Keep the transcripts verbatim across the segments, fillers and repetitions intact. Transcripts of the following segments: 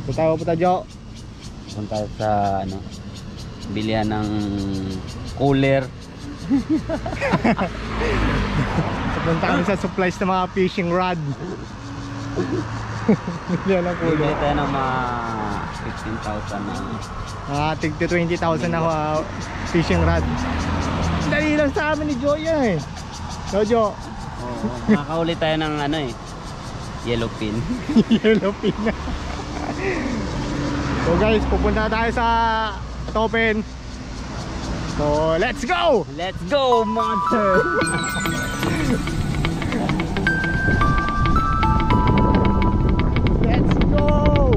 Punta ko punta Jo. Punta sa ano, bilihan ng cooler. Punta kami sa supplies ng mga fishing rod. Bilihan ng Bili cooler. tayo ng mga fifteen thousand na. Mga tig twenty thousand na uh, fishing rod. Dali lang sa amin ni Jo yan eh. No Jo? Oo, makakahuli tayo ng ano eh, yellowfin. Yellowfin na. So guys, pupunta tayo sa Topen. So let's go! Let's go, monster! Let's go!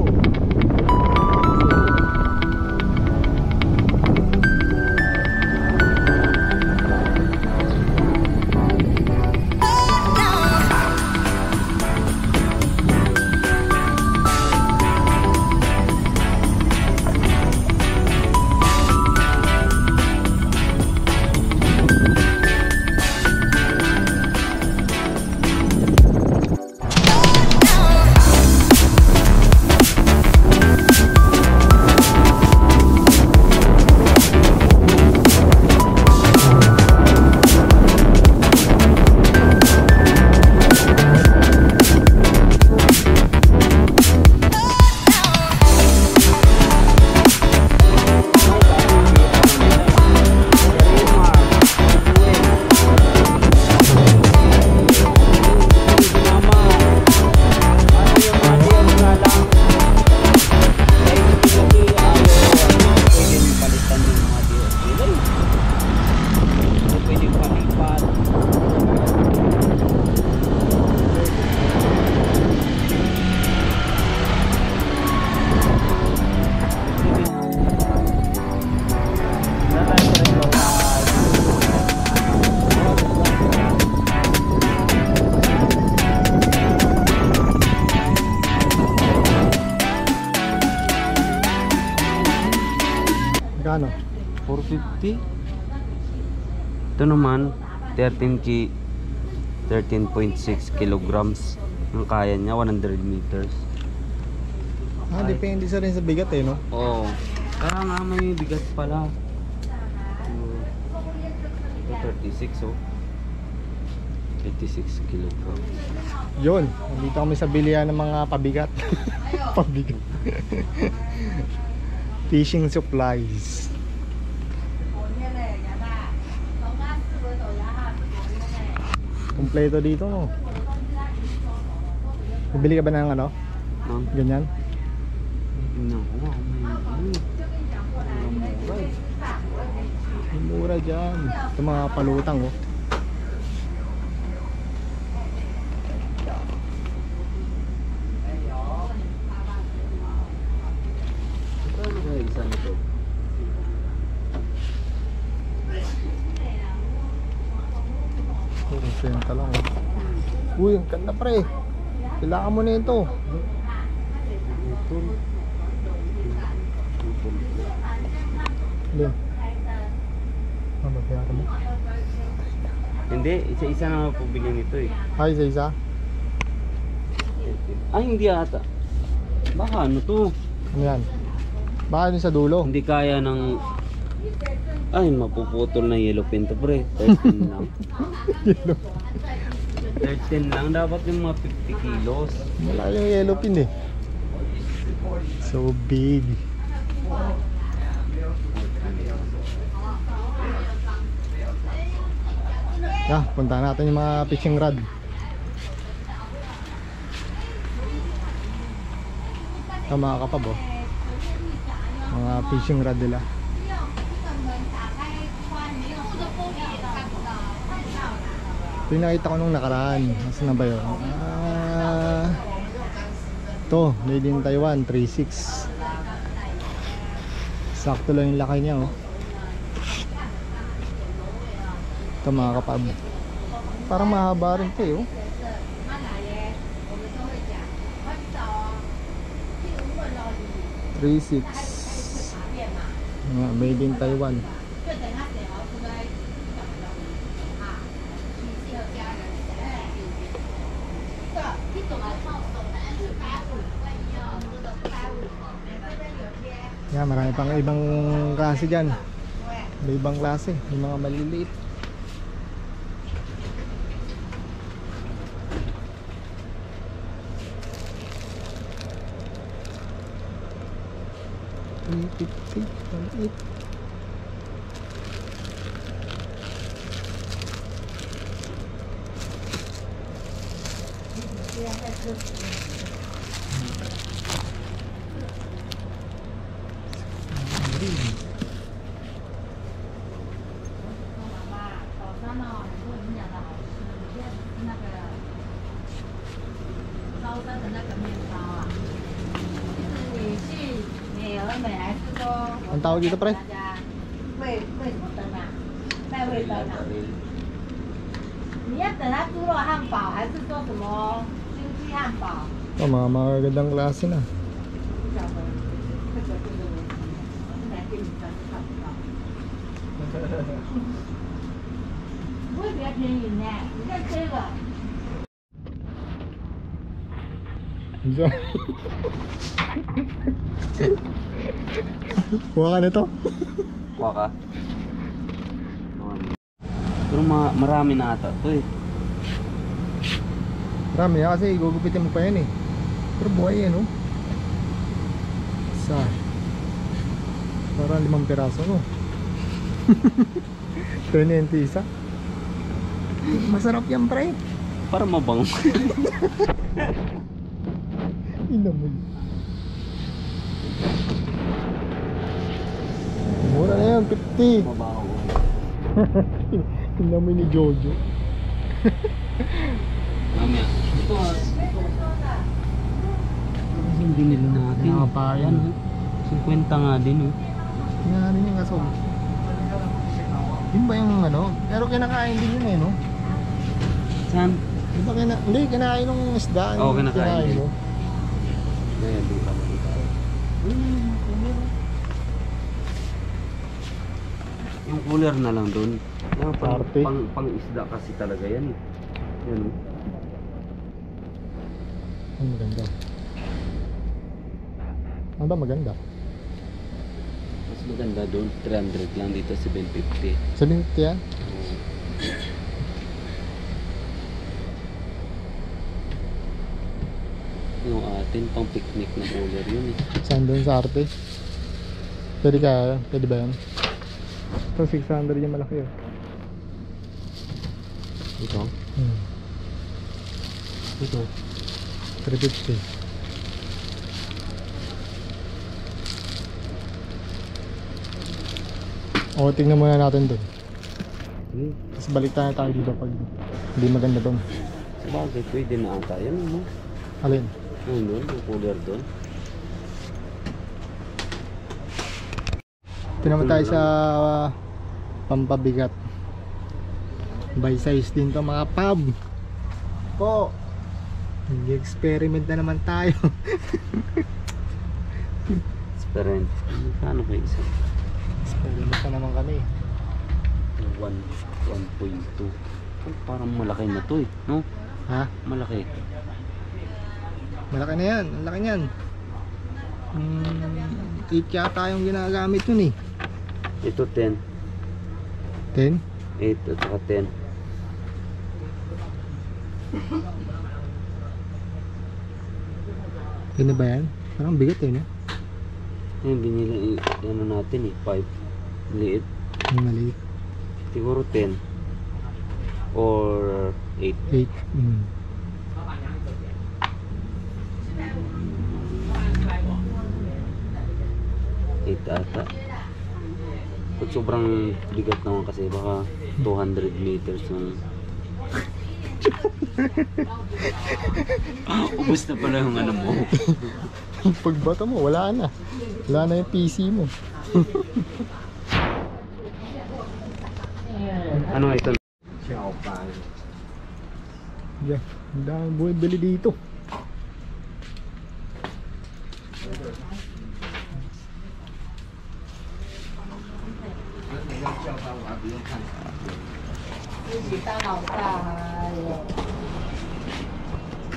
Magkano? four fifty. Ito naman thirteen ki thirteen point six kilograms ang kaya niya, one hundred meters. Ah, depende sa rin sa bigat eh, no? Oo. Oh, kaya nga may bigat pala. Ito thirty-six, oh. eighty-six kilograms. Yun, nandito kami sa bilihan ng mga pabigat. Pabigat. Fishing supplies. Kompleto dito, no? Bibili ka ba ng ano? Ma'am, Ganyan? tingnan ko nga kung may ano. Ang mura eh. May mura dyan. Ito mga palutang, oh. Ano kaya isa nito? Oh, senta lang, oh. Uy, ang ganda pre. Kailangan mo na ito. Alin? Ano ba kaya mo? Hindi, isa-isa na mapabili nito eh. Ay, isa-isa? Ay, hindi ata. Baka ano to? Ano yan? Baka yun sa dulo? Hindi kaya ng... Ay, mapuputol na yellowfin to pre. thirteen lang. thirteen lang. Dapat yung mga fifty kilos. Wala yung yellow pin eh. So big. Yeah, punta natin yung mga fishing rod. Ito mga kapab, oh. Mga fishing rod nila. Ito yung nakita ko nung nakaraan. Nasaan na ba yun? Ah, ito, made in Taiwan, three six. Sakto lang yung laki niya, oh. Ito mga kapab. Parang mahaba rin ito, eh, oh. three six. Made in Taiwan. Yan, marami pang ibang klase dyan. May ibang klase, may mga maliliit. three fifty, maliit. Ang tawag dito, pre? 为为什么灯啊？带味灯啊？你要等它猪肉汉堡，还是说什么星际汉堡？ Oh, mga magagandang klase na. 不晓得，这个这个我来给你看看不到。不会比较便宜呢，你看这个。 Diyan. Kuha ka na to. Kuha ka. Pero ma marami na ata to eh. Marami yan kasi gugupitin mo pa yan eh. Pero buhay yan, oh. Isa. Parang limang piraso, no? twenty isa. Masarap yan, pre. Para mabango. Inamoy. Mura na yan, fifty. Mabango. Inamoy ni Jojo. Mamaya. Ito ah. Yung binili natin. Nakapayan. Yan, fifty nga din oh. Tingnan yung aso. Yun ba yung ano? Pero kinakain din yun eh, no? Saan? Di ba kina... Hindi, kinakain ng isda. Oo, yung kinakain din. mo. Ayan, di ba makita? Yung cooler na lang doon. Yan, pang, Party. pang, pang isda kasi talaga yan eh. Yan oh. Ay, maganda. Ano ba maganda? Mas maganda doon, three hundred lang, dito seven fifty. seventy yan? Oo. Yung atin, pang picnic na cooler yun eh. Saan doon sa arte? Pwede kaya? Pwede ba yan? Ito six hundred yung malaki yun. Ito? Hmm. Ito? three fifty. O, tingnan muna natin doon. Hmm. Tapos balik tayo tayo dito pag hindi maganda doon. Sabagay, pwede na ata yan ano? Alin? Ano doon, yung cooler doon? Ito naman tayo sa uh, pampabigat. By size din to mga pub. Po! Nag-experiment na naman tayo. Experiment. Ano kayo isa? Experiment na naman kami. one point two. Oh, parang malaki na to eh, no? Ha? Malaki. Malaki na yan. Ang laki niyan. Hmm, eight yata yung ginagamit nun eh. Ito ten. ten? eight at saka ten. Ano ba yan? Parang bigat eh, no? Ayun, binili ano natin eh, five. Liit. Ang maliit. Siguro ten. Or eight. eight. Mm. eight ata. Pag sobrang bigat naman kasi baka two hundred meters yung ubus na pala yung ano mo. Pagbata mo, wala na. Wala na yung P C mo. Ano ito? Yeah, ang daming buhay bili dito.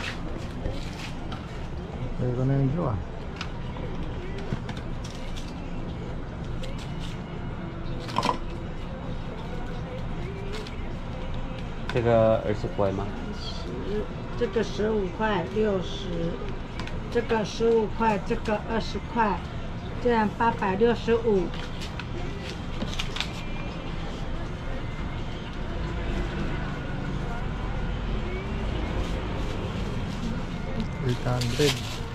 Pero na yung jowa. 这个二十块吗？ 十，这个十五块，六十，这个十五块，这个二十块，这样八百六十五。 eight hundred.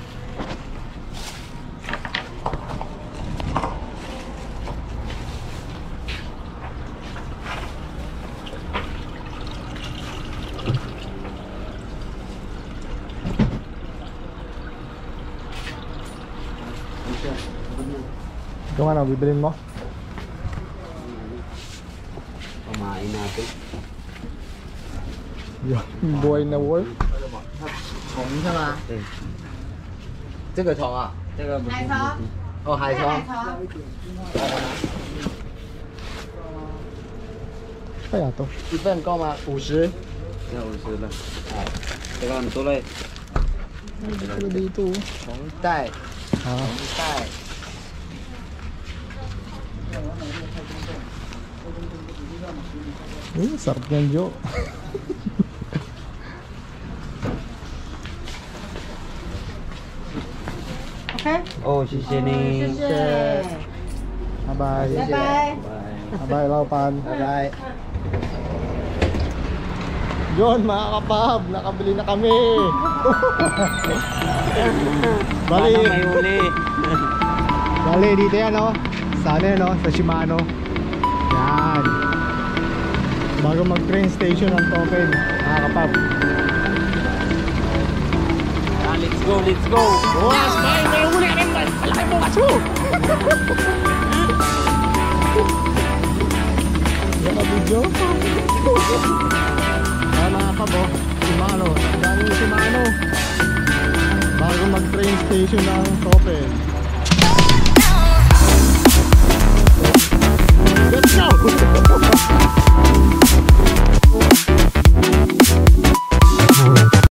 Yung ano, bibilin mo? Kumain natin. Yung buhay na wolf. 虫是吗？ 对， 这个虫啊？ 这个不是海草哦，海虫。 Kaya to. 一份够吗？五十。 这五十了。哎，这个很多嘞。 Ito dito. 虫带， Ah, 虫带。 eh, sarap yan, Jo. OK， 哦，谢谢你。 谢谢， Bye-bye. 拜拜。 Bye-bye, Laupan. 拜拜。 Yun, mga kapab, nakabili na kami. Bali, Sana may uli. bali dito yan, no? Sa ano yan, no? Sa Shimano. Yan. Bago mag-train station ang Token, mga kapab. Ah, let's go, let's go. Bukas, bye! May uli ka rin, bye! Malaki bukas mo! Yan ang video. Kaya mga kapab, oh, Shimano. Ang daming Shimano. Bago mag-train station ng Token.